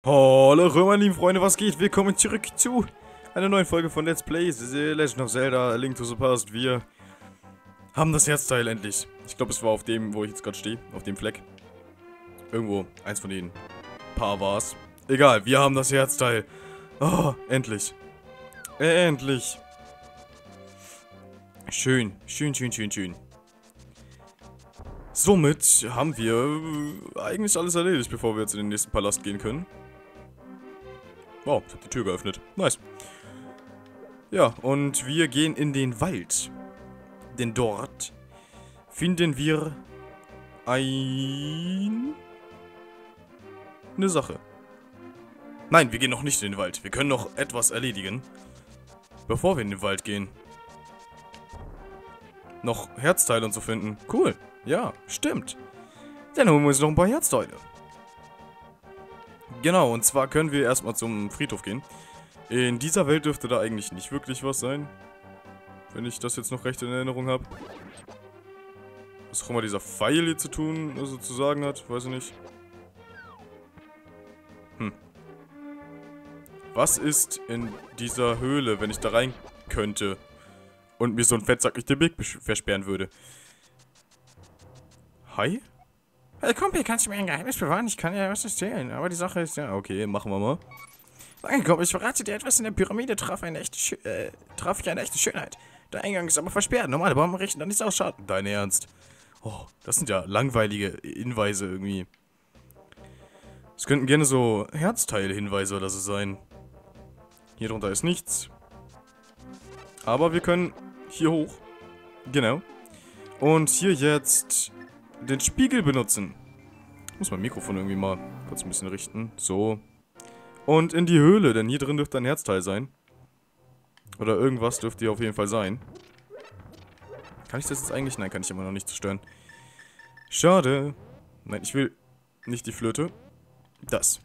Hallo meine lieben Freunde, was geht? Willkommen zurück zu einer neuen Folge von Let's Play The Legend of Zelda, A Link to the Past. Wir haben das Herzteil endlich. Ich glaube, es war auf dem, wo ich jetzt gerade stehe, auf dem Fleck. Irgendwo, eins von den paar war es. Egal, wir haben das Herzteil. Oh, endlich. Endlich. Schön, schön, schön, schön, schön. Somit haben wir eigentlich alles erledigt, bevor wir jetzt in den nächsten Palast gehen können. Wow, ich habe die Tür geöffnet. Nice. Ja, und wir gehen in den Wald. Denn dort finden wir eine Sache. Nein, wir gehen noch nicht in den Wald. Wir können noch etwas erledigen, bevor wir in den Wald gehen. Noch Herzteile und so finden. Cool. Ja, stimmt. Dann holen wir uns noch ein paar Herzteile. Genau, und zwar können wir erstmal zum Friedhof gehen. In dieser Welt dürfte da eigentlich nicht wirklich was sein. Wenn ich das jetzt noch recht in Erinnerung habe. Was auch immer dieser Pfeil hier zu tun, also zu sagen hat, weiß ich nicht. Was ist in dieser Höhle, wenn ich da rein könnte und mir so ein Fettsack nicht den Weg versperren würde? Hi? Hey Kumpel, kannst du mir ein Geheimnis bewahren? Ich kann ja was erzählen, aber die Sache ist ja... Okay, machen wir mal. Danke Kumpel, ich verrate dir etwas. In der Pyramide traf ich eine echte Schönheit. Der Eingang ist aber versperrt. Normale Bomben richten dann nichts aus Schaden. Dein Ernst? Oh, das sind ja langweilige Hinweise irgendwie. Es könnten gerne so Herzteil-Hinweise oder so sein. Hier drunter ist nichts. Aber wir können hier hoch. Genau. Und hier jetzt den Spiegel benutzen. Ich muss mein Mikrofon irgendwie mal kurz ein bisschen richten. So. Und in die Höhle, denn hier drin dürfte ein Herzteil sein. Oder irgendwas dürfte hier auf jeden Fall sein. Kann ich das jetzt eigentlich? Nein, kann ich immer noch nicht zerstören. Schade. Nein, ich will nicht die Flöte. Das.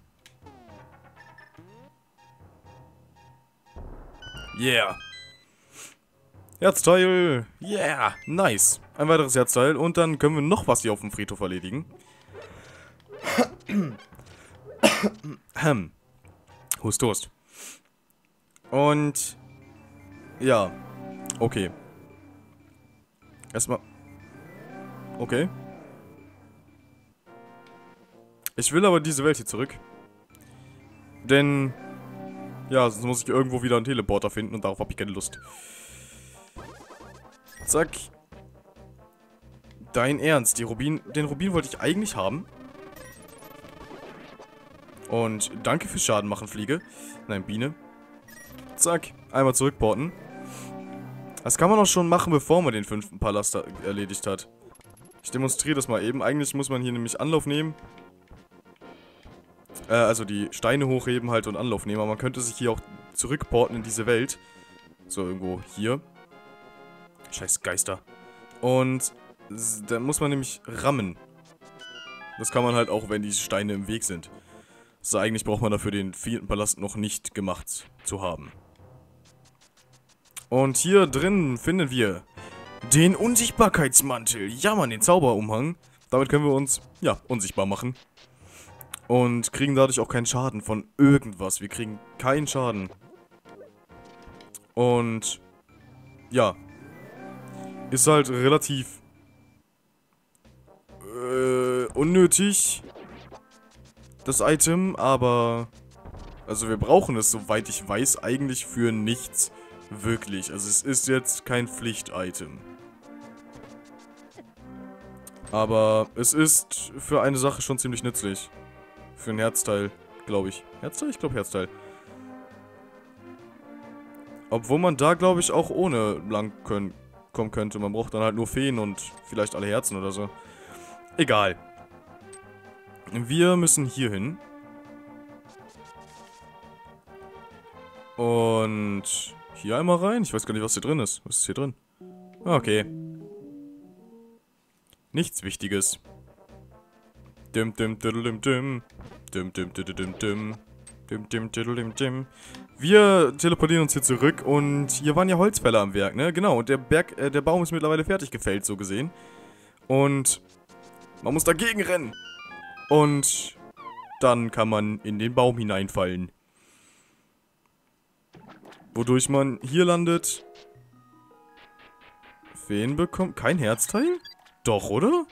Yeah. Herzteil. Yeah. Nice. Ein weiteres Herzteil. Und dann können wir noch was hier auf dem Friedhof erledigen. Hust, Hust. Und... ja. Okay. Erstmal... okay. Ich will aber diese Welt hier zurück. Denn... ja, sonst muss ich irgendwo wieder einen Teleporter finden und darauf habe ich keine Lust. Zack. Dein Ernst, den Rubin wollte ich eigentlich haben. Und danke fürs Schaden machen, Fliege. Nein, Biene. Zack, einmal zurückporten. Das kann man auch schon machen, bevor man den 5. Palast erledigt hat. Ich demonstriere das mal eben. Eigentlich muss man hier nämlich Anlauf nehmen. Also die Steine hochheben halt und Anlauf nehmen. Aber man könnte sich hier auch zurückporten in diese Welt. So, irgendwo hier. Scheiß Geister. Und dann muss man nämlich rammen. Das kann man halt auch, wenn die Steine im Weg sind. Also eigentlich braucht man dafür den 4. Palast noch nicht gemacht zu haben. Und hier drin finden wir den Unsichtbarkeitsmantel. Ja, Mann, den Zauberumhang. Damit können wir uns, ja, unsichtbar machen. Und kriegen dadurch auch keinen Schaden von irgendwas. Wir kriegen keinen Schaden. Und, ja. Ist halt relativ unnötig, das Item, aber also wir brauchen es, soweit ich weiß, eigentlich für nichts wirklich. Also es ist jetzt kein Pflicht-Item. Aber es ist für eine Sache schon ziemlich nützlich. Für ein Herzteil, glaube ich. Herzteil? Ich glaube Herzteil. Obwohl man da, glaube ich, auch ohne lang kommen könnte. Man braucht dann halt nur Feen und vielleicht alle Herzen oder so. Egal. Wir müssen hier hin. Und hier einmal rein. Ich weiß gar nicht, was hier drin ist. Was ist hier drin? Okay. Nichts Wichtiges. Dim dim dim dim dim dim dim dim dim dim dim dim. Wir teleportieren uns hier zurück und hier waren ja Holzfäller am Werk, ne? Genau, und der Baum ist mittlerweile fertig gefällt, so gesehen. Und man muss dagegen rennen. Und dann kann man in den Baum hineinfallen. Wodurch man hier landet. Wen bekommt? Kein Herzteil? Doch, oder?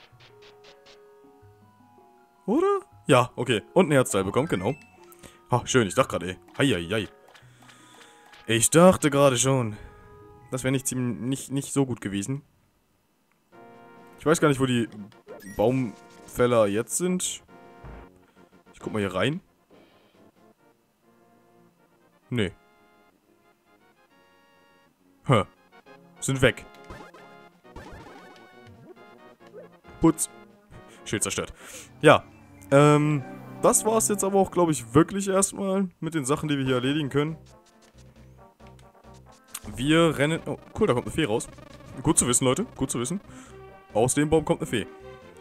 Oder? Ja, okay. Und ein Herzteil bekommt, genau. Ah, schön, ich dachte gerade, ey. Heieiei. Ich dachte gerade schon. Das wäre nicht so gut gewesen. Ich weiß gar nicht, wo die Baumfäller jetzt sind. Ich guck mal hier rein. Nee. Sind weg. Putz. Schild zerstört. Ja. Das war's jetzt aber auch, glaube ich, wirklich erstmal mit den Sachen, die wir hier erledigen können. Wir rennen... Oh, cool, da kommt eine Fee raus. Gut zu wissen, Leute. Gut zu wissen. Aus dem Baum kommt eine Fee.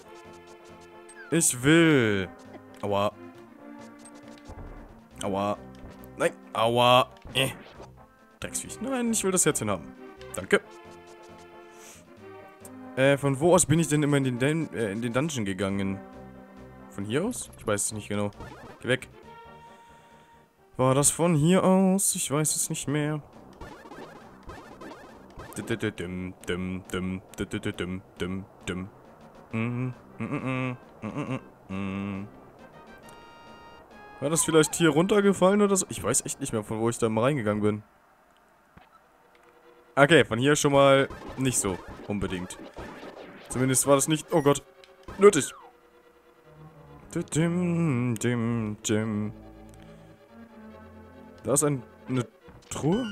Ich will... Aua. Aua. Nein. Aua. Drecksviech. Nein, ich will das Herzchen haben. Danke. Von wo aus bin ich denn immer in den Dungeon gegangen? Von hier aus? Ich weiß es nicht genau. Geh weg. War das von hier aus? Ich weiß es nicht mehr. War das vielleicht hier runtergefallen oder so? Ich weiß echt nicht mehr, von wo ich da mal reingegangen bin. Okay, von hier schon mal nicht so unbedingt. Zumindest war das nicht... Oh Gott. Nötig. Da ist eine Truhe?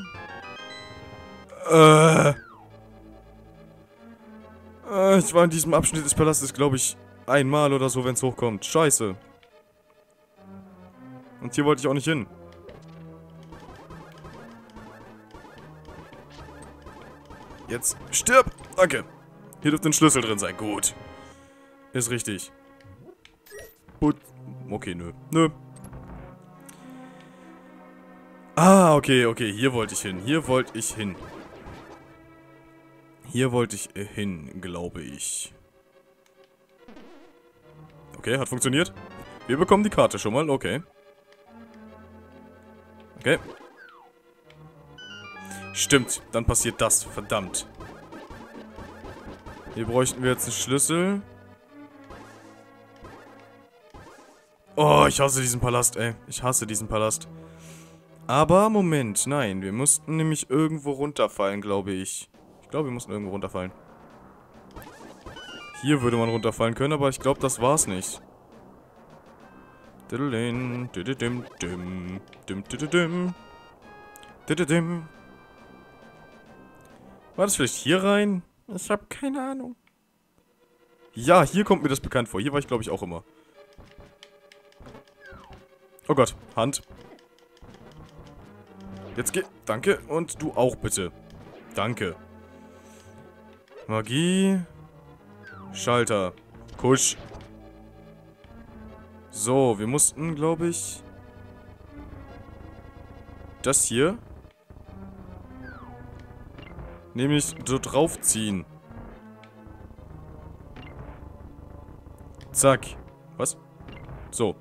Ich war in diesem Abschnitt des Palastes, glaube ich, einmal oder so, wenn es hochkommt. Scheiße. Und hier wollte ich auch nicht hin. Jetzt stirb! Danke. Hier dürfte ein Schlüssel drin sein. Gut. Ist richtig. Gut. Okay, nö. Nö. Ah, okay, okay. Hier wollte ich hin. Hier wollte ich hin. Hier wollte ich hin, glaube ich. Okay, hat funktioniert. Wir bekommen die Karte schon mal. Okay. Okay. Stimmt, dann passiert das. Verdammt. Hier bräuchten wir jetzt einen Schlüssel. Oh, ich hasse diesen Palast, ey. Ich hasse diesen Palast. Aber, Moment, nein. Wir mussten nämlich irgendwo runterfallen, glaube ich. Ich glaube, wir mussten irgendwo runterfallen. Hier würde man runterfallen können, aber ich glaube, das war's nicht. War das vielleicht hier rein? Ich habe keine Ahnung. Ja, hier kommt mir das bekannt vor. Hier war ich, glaube ich, auch immer. Oh Gott, Hand. Jetzt geh. Danke. Und du auch bitte. Danke. Magie. Schalter. Kusch. So, wir mussten, glaube ich... Das hier... Nämlich so draufziehen. Zack. Was? So.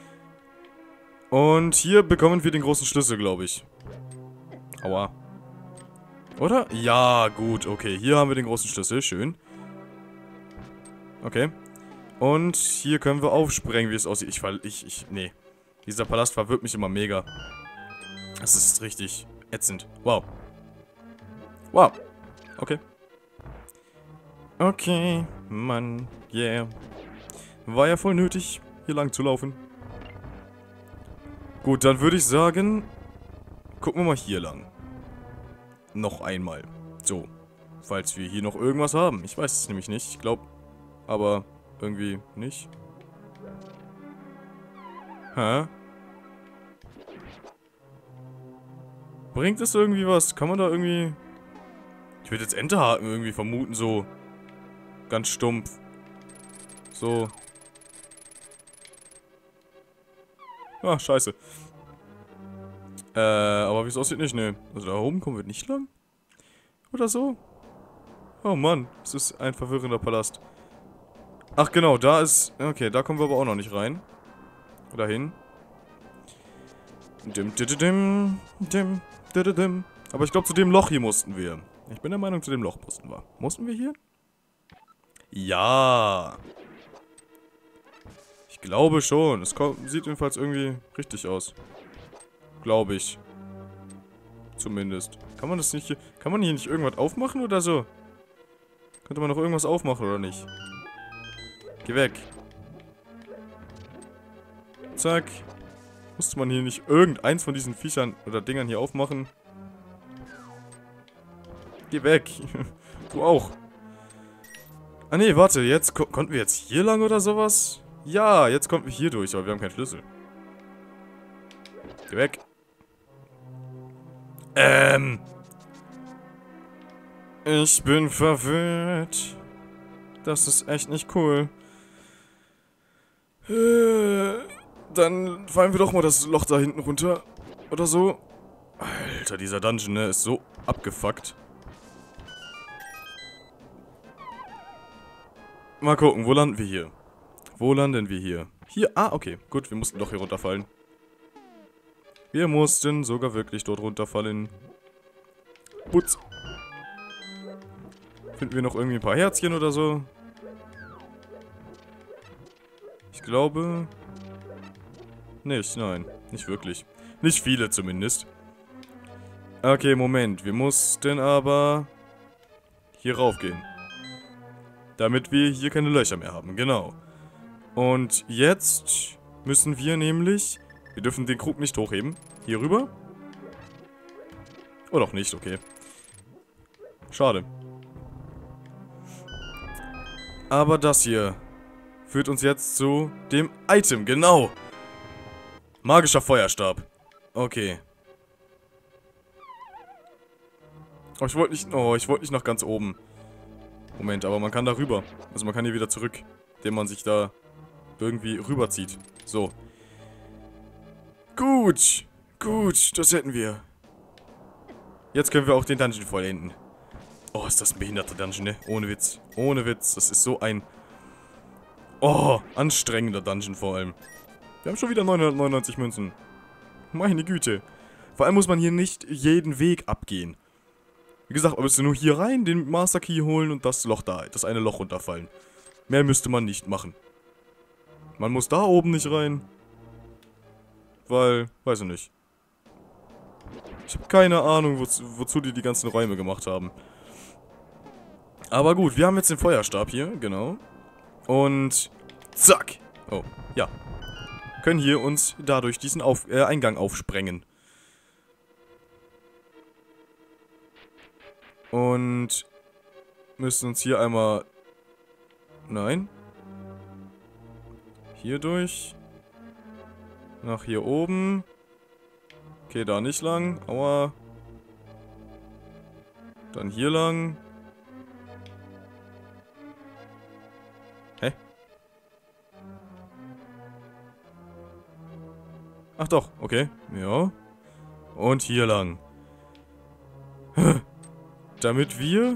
Und hier bekommen wir den großen Schlüssel, glaube ich. Aua. Oder? Ja, gut, okay. Hier haben wir den großen Schlüssel, schön. Okay. Und hier können wir aufsprengen, wie es aussieht. Nee. Dieser Palast verwirrt mich immer mega. Das ist richtig ätzend. Wow. Wow. Okay. Okay, Mann, yeah. War ja voll nötig, hier lang zu laufen. Gut, dann würde ich sagen, gucken wir mal hier lang. Noch einmal. So. Falls wir hier noch irgendwas haben. Ich weiß es nämlich nicht. Ich glaube, aber irgendwie nicht. Hä? Bringt es irgendwie was? Kann man da irgendwie... Ich würde jetzt Enterhaken irgendwie vermuten, so. Ganz stumpf. So. Ah, scheiße. Aber wie es aussieht, nicht, ne. Also da oben kommen wir nicht lang? Oder so? Oh Mann, es ist ein verwirrender Palast. Ach genau, da ist... Okay, da kommen wir aber auch noch nicht rein. Dahin. Dim, dim, dim, dim, dim, dim. Aber ich glaube, zu dem Loch hier mussten wir. Ich bin der Meinung, zu dem Loch mussten wir. Mussten wir hier? Ja. Ich glaube schon. Es sieht jedenfalls irgendwie richtig aus. Glaube ich. Zumindest. Kann man das nicht hier... Kann man hier nicht irgendwas aufmachen oder so? Könnte man noch irgendwas aufmachen oder nicht? Geh weg. Zack. Musste man hier nicht irgendeins von diesen Viechern oder Dingern hier aufmachen? Geh weg. Du auch. Ah ne, warte, jetzt konnten wir jetzt hier lang oder sowas? Ja, jetzt kommen wir hier durch, aber wir haben keinen Schlüssel. Geh weg. Ich bin verwirrt. Das ist echt nicht cool. Dann fallen wir doch mal das Loch da hinten runter. Oder so. Alter, dieser Dungeon, ne, ist so abgefuckt. Mal gucken, wo landen wir hier? Wo landen wir hier? Hier, okay, gut, wir mussten doch hier runterfallen. Wir mussten sogar wirklich dort runterfallen. Putz. Finden wir noch irgendwie ein paar Herzchen oder so? Ich glaube... Nicht, nein, nicht wirklich. Nicht viele zumindest. Okay, Moment, wir mussten aber... hier raufgehen. Damit wir hier keine Löcher mehr haben, genau. Und jetzt müssen wir nämlich... Wir dürfen den Krug nicht hochheben. Hier rüber. Oder auch nicht, okay. Schade. Aber das hier führt uns jetzt zu dem Item, genau. Magischer Feuerstab. Okay. Oh, ich wollte nicht nach ganz oben. Moment, aber man kann da rüber. Also man kann hier wieder zurück, indem man sich da irgendwie rüberzieht. So. Gut. Gut, das hätten wir. Jetzt können wir auch den Dungeon vollenden. Oh, ist das ein behinderter Dungeon, ne? Ohne Witz. Ohne Witz. Das ist so ein... Oh, anstrengender Dungeon vor allem. Wir haben schon wieder 999 Münzen. Meine Güte. Vor allem muss man hier nicht jeden Weg abgehen. Wie gesagt, man müsste nur hier rein, den Master Key holen und das Loch da, das eine Loch runterfallen. Mehr müsste man nicht machen. Man muss da oben nicht rein. Weil, weiß ich nicht. Ich habe keine Ahnung, wozu die ganzen Räume gemacht haben. Aber gut, wir haben jetzt den Feuerstab hier, genau. Und zack. Oh, ja. Können hier uns dadurch diesen Eingang aufsprengen. Und müssen uns hier einmal... Nein. Hier durch. Nach hier oben. Okay, da nicht lang. Aua. Dann hier lang. Hä? Ach doch, okay. Ja. Und hier lang. Damit wir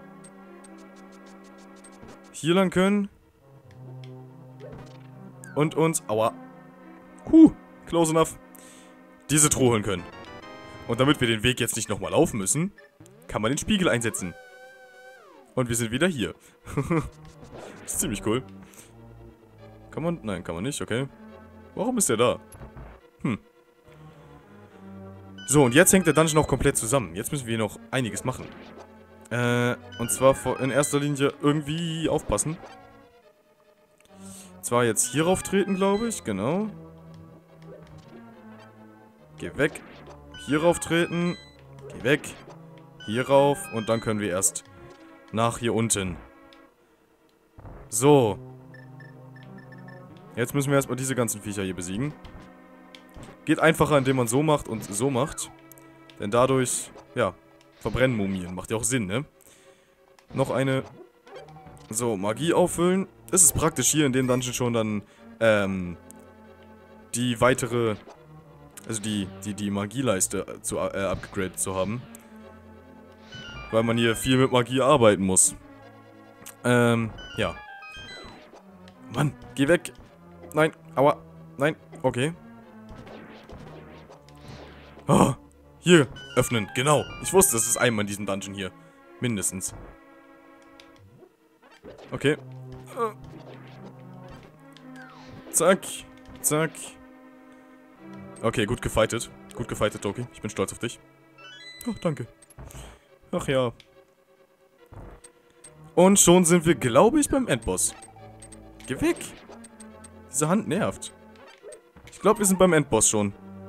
hier lang können. Und uns... Aua. Close enough. Diese Truhe holen können. Und damit wir den Weg jetzt nicht nochmal laufen müssen, kann man den Spiegel einsetzen. Und wir sind wieder hier. Das ist ziemlich cool. Kann man... Nein, kann man nicht, okay. Warum ist der da? So, und jetzt hängt der Dungeon auch komplett zusammen. Jetzt müssen wir noch einiges machen. Und zwar in erster Linie irgendwie aufpassen. Zwar jetzt hierauf treten, glaube ich, genau. Geh weg. Hierauf treten. Geh weg. Hierauf. Und dann können wir erst nach hier unten. So. Jetzt müssen wir erstmal diese ganzen Viecher hier besiegen. Geht einfacher, indem man so macht und so macht. Denn dadurch, ja, verbrennen Mumien. Macht ja auch Sinn, ne? Noch eine. So, Magie auffüllen. Es ist praktisch hier in dem Dungeon schon dann, die weitere, also die Magieleiste zu upgradet zu haben. Weil man hier viel mit Magie arbeiten muss. Ja. Mann, geh weg. Nein, aua. Nein, okay. Oh, hier, öffnen, genau. Ich wusste, das ist einmal in diesem Dungeon hier. Mindestens. Okay. Zack, zack. Okay, gut gefightet. Gut gefightet, Doki. Ich bin stolz auf dich. Oh, danke. Ach ja. Und schon sind wir, glaube ich, beim Endboss. Geh weg. Diese Hand nervt. Ich glaube, wir sind beim Endboss schon.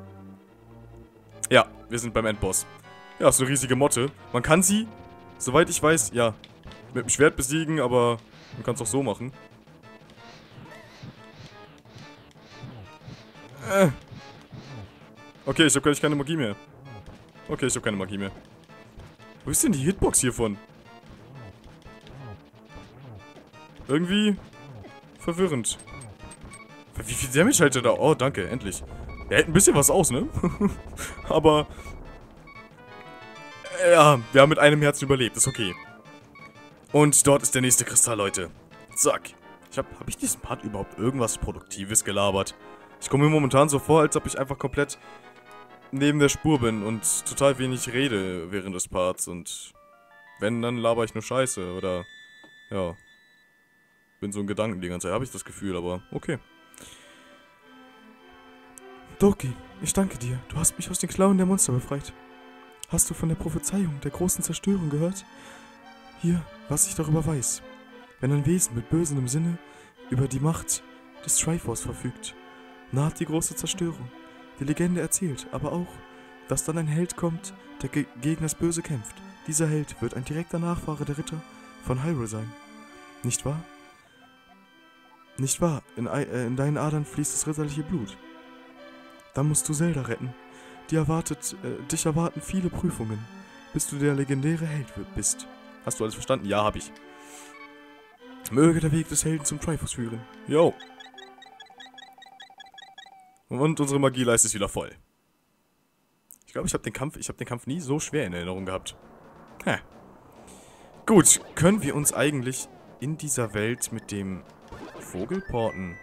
Ja, wir sind beim Endboss. Ja, ist eine riesige Motte. Man kann sie, soweit ich weiß, ja, mit dem Schwert besiegen, aber man kann es auch so machen. Okay, ich habe keine Magie mehr. Okay, ich habe keine Magie mehr. Wo ist denn die Hitbox hiervon? Irgendwie verwirrend. Wie viel Damage hält er da? Oh, danke, endlich. Er hält ein bisschen was aus, ne? Aber ja, wir haben mit einem Herzen überlebt, ist okay. Und dort ist der nächste Kristall, Leute. Zack. Hab ich diesen Part überhaupt irgendwas Produktives gelabert? Ich komme mir momentan so vor, als ob ich einfach komplett neben der Spur bin und total wenig rede während des Parts. Und wenn, dann laber ich nur Scheiße oder, ja, bin so in Gedanken die ganze Zeit, habe ich das Gefühl, aber okay. Doki, ich danke dir. Du hast mich aus den Klauen der Monster befreit. Hast du von der Prophezeiung der großen Zerstörung gehört? Hier, was ich darüber weiß. Wenn ein Wesen mit bösem Sinne über die Macht des Triforce verfügt, naht die große Zerstörung. Die Legende erzählt aber auch, dass dann ein Held kommt, der gegen das Böse kämpft. Dieser Held wird ein direkter Nachfahre der Ritter von Hyrule sein. Nicht wahr? Nicht wahr? In deinen Adern fließt das ritterliche Blut. Dann musst du Zelda retten. Dich erwarten viele Prüfungen, bis du der legendäre Held bist. Hast du alles verstanden? Ja, hab ich. Möge der Weg des Helden zum Triforce führen. Yo. Und unsere Magieleiste ist wieder voll. Ich glaube, ich habe den Kampf nie so schwer in Erinnerung gehabt. Hä. Gut, können wir uns eigentlich in dieser Welt mit dem Vogel porten?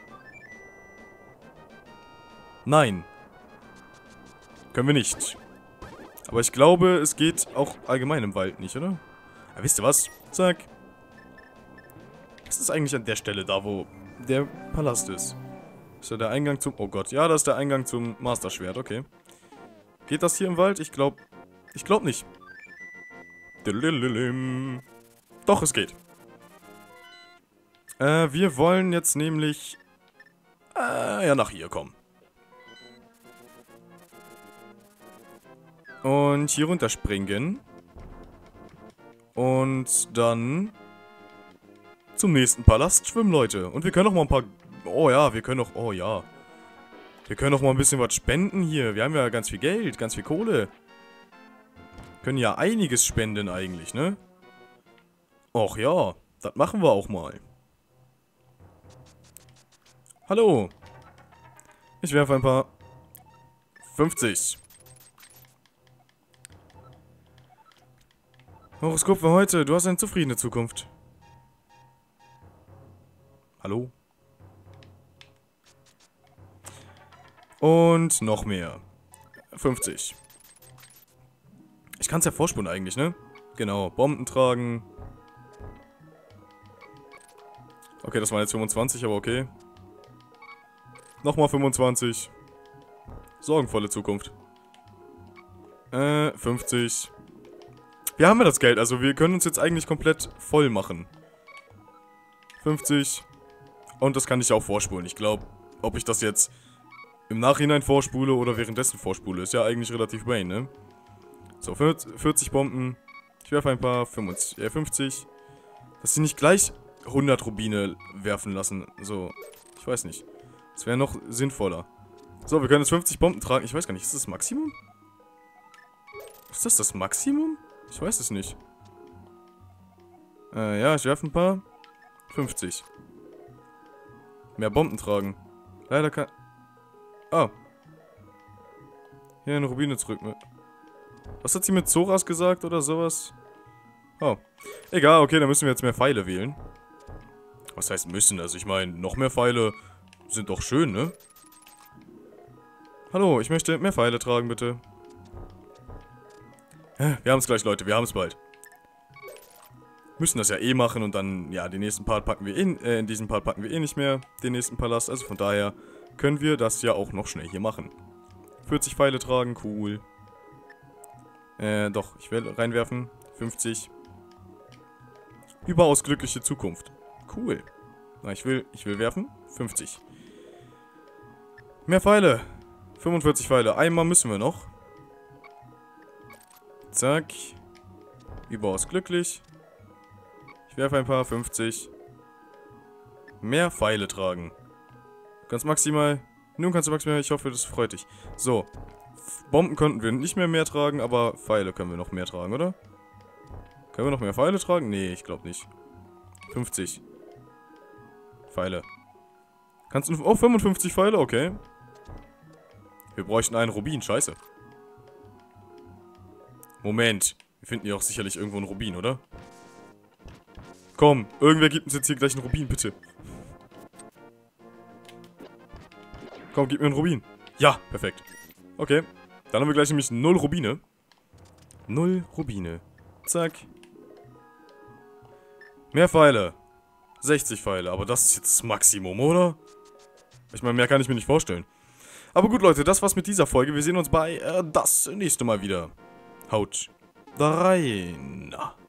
Nein. Können wir nicht. Aber ich glaube, es geht auch allgemein im Wald nicht, oder? Ja, wisst ihr was? Zack. Was ist eigentlich an der Stelle da, wo der Palast ist? Ist da der Eingang zum... Oh Gott, ja, das ist der Eingang zum Master-Schwert, okay. Geht das hier im Wald? Ich glaube nicht. Doch, es geht. Wir wollen jetzt nämlich... ja, nach hier kommen. Und hier runterspringen. Und dann zum nächsten Palast schwimmen, Leute. Und wir können noch mal ein paar... Oh ja, wir können noch... Oh ja. Wir können noch mal ein bisschen was spenden hier. Wir haben ja ganz viel Geld, ganz viel Kohle. Können ja einiges spenden eigentlich, ne? Och ja, das machen wir auch mal. Hallo. Ich werfe ein paar... 50. Horoskop für heute. Du hast eine zufriedene Zukunft. Hallo? Und noch mehr. 50. Ich kann es ja vorspulen eigentlich, ne? Genau. Bomben tragen. Okay, das waren jetzt 25, aber okay. Nochmal 25. Sorgenvolle Zukunft. 50. Wir haben ja das Geld, also wir können uns jetzt eigentlich komplett voll machen. 50. Und das kann ich auch vorspulen. Ich glaube, ob ich das jetzt im Nachhinein vorspule oder währenddessen vorspule, ist ja eigentlich relativ Brain, ne? So, 40 Bomben. Ich werfe ein paar 50. Dass sie nicht gleich 100 Rubine werfen lassen. So, ich weiß nicht. Das wäre noch sinnvoller. So, wir können jetzt 50 Bomben tragen. Ich weiß gar nicht, ist das Maximum? Ist das Maximum? Ich weiß es nicht. Ja, ich werfe ein paar. 50. Mehr Bomben tragen. Leider kann... Oh. Hier eine Rubine zurück. Was hat sie mit Zoras gesagt oder sowas? Oh. Egal, okay, dann müssen wir jetzt mehr Pfeile wählen. Was heißt müssen? Also ich meine, noch mehr Pfeile sind doch schön, ne? Hallo, ich möchte mehr Pfeile tragen, bitte. Wir haben es gleich, Leute. Wir haben es bald. Müssen das ja eh machen und dann, ja, den nächsten Part packen wir in diesem Part packen wir eh nicht mehr den nächsten Palast. Also von daher können wir das ja auch noch schnell hier machen. 40 Pfeile tragen, cool. Doch, ich will reinwerfen. 50. Überaus glückliche Zukunft. Cool. Na, ich will werfen. 50. Mehr Pfeile. 45 Pfeile. Einmal müssen wir noch. Zack. Überaus glücklich. Ich werfe ein paar. 50. Mehr Pfeile tragen. Du kannst maximal... Nun kannst du maximal... Ich hoffe, das freut dich. So. Bomben könnten wir nicht mehr tragen, aber Pfeile können wir noch mehr tragen, oder? Können wir noch mehr Pfeile tragen? Nee, ich glaube nicht. 50. Pfeile. Kannst du... Oh, 55 Pfeile? Okay. Wir bräuchten einen Rubin. Scheiße. Moment. Wir finden ja auch sicherlich irgendwo einen Rubin, oder? Komm, irgendwer gibt uns jetzt hier gleich einen Rubin, bitte. Komm, gib mir einen Rubin. Ja, perfekt. Okay. Dann haben wir gleich nämlich 0 Rubine. 0 Rubine. Zack. Mehr Pfeile. 60 Pfeile, aber das ist jetzt das Maximum, oder? Ich meine, mehr kann ich mir nicht vorstellen. Aber gut, Leute, das war's mit dieser Folge. Wir sehen uns bei das nächste Mal wieder. Haut da rein.